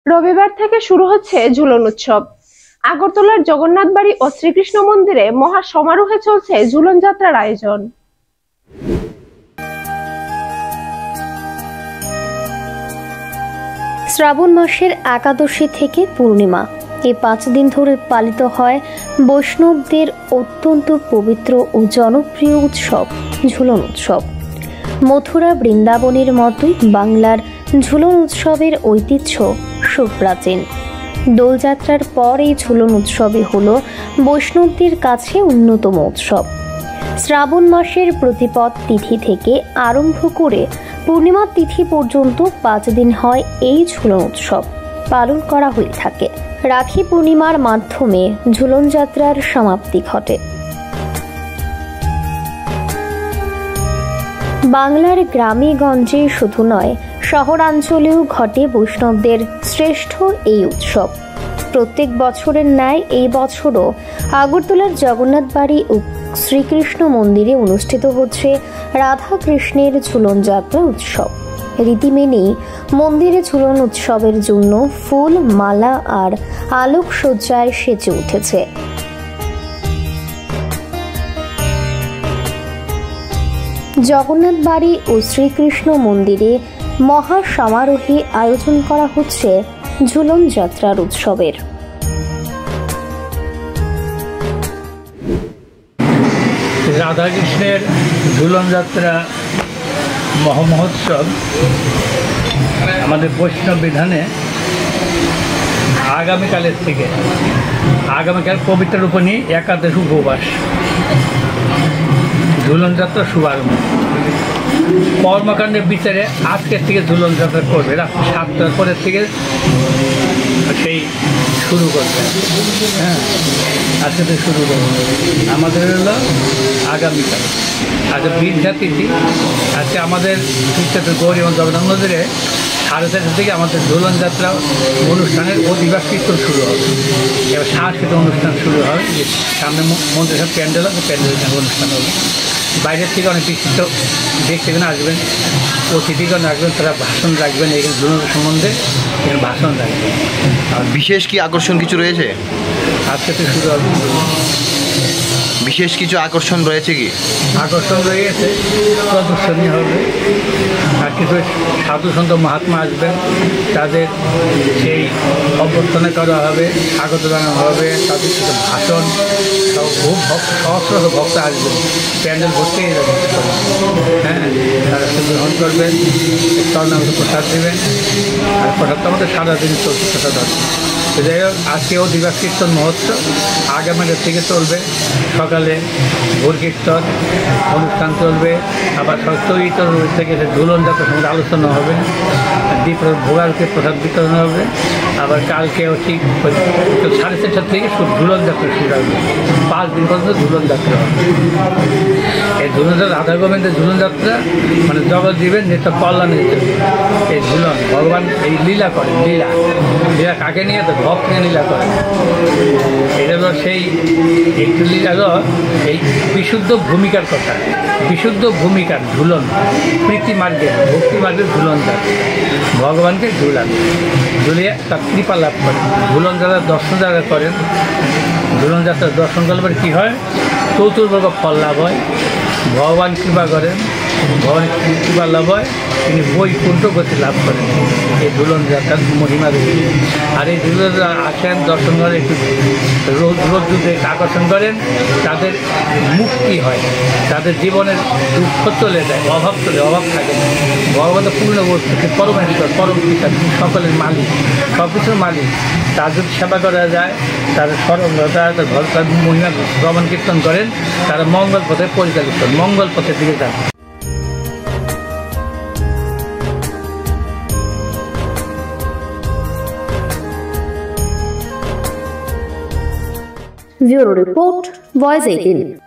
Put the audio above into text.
রবিবার থেকে শুরু হচ্ছে ঝুলন উৎসব। আগরতলার জগন্নাথ বাড়ি ও শ্রীকৃষ্ণ মন্দিরে মহা সমারোহে চলছে ঝুলন যাত্রার আয়োজন। শ্রাবণ মাসের একাদশী থেকে পূর্ণিমা এই 5 দিন ধরে পালিত হয় বৈষ্ণবদের অত্যন্ত পবিত্র ও জনপ্রিয় উৎসব ঝুলন উৎসব। মথুরা বৃন্দাবনের মতোই বাংলার ঝুলন উৎসবের ঐতিহ্য সুপ্রাচীন। দোলযাত্রার পর এই ঝুলন উৎসবই হলো বৈষ্ণবদের কাছে অন্যতম উৎসব। শ্রাবণ মাসের প্রতিপদ তিথি থেকে আরম্ভ করে পূর্ণিমা তিথি পর্যন্ত 5 দিন হয় এই ঝুলন উৎসব পালন করা হয়ে থাকে। রাখি পূর্ণিমার মাধ্যমে ঝুলন যাত্রার সমাপ্তি ঘটে। বাংলার গ্রামে গঞ্জে শুধু নয়, শহরাঞ্চলেও ঘটে বৈষ্ণবদের শ্রেষ্ঠ এই উৎসব। প্রত্যেক বছরের ন্যায় এই বছরও আগরতলার জগন্নাথ বাড়ি ও শ্রীকৃষ্ণ মন্দিরে অনুষ্ঠিত হচ্ছে রাধা কৃষ্ণের ঝুলন যাত্রা উৎসব। রীতি মেনেই মন্দিরে ঝুলন উৎসবের জন্য ফুল, মালা আর আলোকসজ্জায় সেজে উঠেছে। জগন্নাথ বাড়ি ও শ্রীকৃষ্ণ মন্দিরে মহা সমারোহে আয়োজন করা হচ্ছে ঝুলন যাত্রার উৎসবের। রাধাকৃষ্ণের ঝুলন যাত্রা মহোৎসব আমাদের বৈষ্ণব বিধানে আগামীকাল পবিত্র রূপ নিয়ে একাদশ উপবাস ঝুলন যাত্রা শুভারম্ভ। কর্মকাণ্ডের বিচারে আজকের থেকে ঝুলন যাত্রা করবে, রাত 7টার পরের থেকে সেই শুরু করবে। হ্যাঁ, আজকে থেকে শুরু করবে। আমাদের হলো আগামীকাল আজকে বীরঝা তিথি। আজকে আমাদের গৌরী এবং জগন্নাথ মন্দিরে 4:30 থেকে আমাদের ঝুলন যাত্রা অনুষ্ঠানের অধিবাস কীর্তন শুরু হবে। এবার সাংস্কৃতিক অনুষ্ঠান শুরু হবে। সামনে মন্দিরের প্যান্ডেল হবে, প্যান্ডেলের অনুষ্ঠান হবে। বাইরের থেকে অনেক বিশিষ্ট ব্যক্তিগণ আসবেন, অতিথিগণ আসবেন, তারা ভাষণ রাখবেন। এই ঝুলন সম্বন্ধে ভাষণ রাখবেন। আর বিশেষ কি আকর্ষণ কিছু রয়েছে? আজকে থেকে শুরু হবে। বিশেষ কিছু আকর্ষণ রয়েছে কি? আকর্ষণ রয়েছে, প্রদর্শনী হবে, আর কিছু সাধু সন্ত মহাত্মা আসবেন, তাদের সেই অভ্যর্থনা করা হবে, স্বাগত জানানো হবে, তাদের কিছু ভাষণ, খুব সহস্র ভক্ত আসবেন, প্যান্ডেল ভর্তি হয়ে যাবে। হ্যাঁ, তারা গ্রহণ করবেন, চরণামৃত প্রসাদ দেবেন। আর প্রসাদ তো আমাদের সারাদিন চলছে প্রসাদ হবে। তো যাই হোক, আজকে অধিবাস কীর্তন মহোৎসব আগামীকাল থেকে চলবে। সকালে ভোর কীর্তন অনুষ্ঠান চলবে, আবার চৈত্র থেকে ঝুলন যাত্রার সঙ্গে আলোচনা হবে, দীপ ভোগারকে প্রসাদ বিতরণ হবে। আবার কালকেও ঠিক 4:30 থেকে ঝুলন যাত্রা শুরু হবে। 5 দিন পর্যন্ত ঝুলন যাত্রা হবে। এই ঝুলন যাত্রা রাধা গোবিন্দের ঝুলন যাত্রা মানে জগৎজীবের নিত্য কল্যাণের জন্য এই ঝুলন। ভগবান এই লীলা করেন, লীলা কাকে নিয়ে? তো ভক্ত নিয়ে লীলা করেন। এটা হলো সেই একটু লীলা এই বিশুদ্ধ ভূমিকার কথা, বিশুদ্ধ ভূমিকার ঝুলন, প্রীতি মার্গের, ভক্তি মার্গের ঝুলন যাত্রা। ভগবানকে ঝুলিয়ে তার কৃপা লাভ করেন। ঝুলন যাত্রার দর্শন যারা করেন, ঝুলন যাত্রার দর্শন করলে কী হয়? চতুর্বর্গ ফল লাভ হয়, ভগবান কৃপা করেন, ভগবান কৃপা লাভ হয়, তিনি বৈকুণ্ঠ গতি লাভ করেন। এই ঝুলন যাত্রার মহিমা রয়েছে। আর এই ঝুলন যাত্রা আসেন, দর্শন করে, একটু রোদ্দুরে আকর্ষণ করেন, তাদের মুক্তি হয়, তাদের জীবনের দুঃখ চলে যায়, অভাব থাকে না। ভগবান পূর্ণ বস্তুকে পরমেশ্বর, পরম পিতা, সকলের মালিক, সব কিছুর মালিক। তার যদি সেবা করা যায়, তার সরলতা, তার ভরসার মহিমা শ্রবণ কীর্তন করেন, তারা মঙ্গল পথে পরিচালিত, মঙ্গল পথের দিকে যান। Bureau report, voice 18।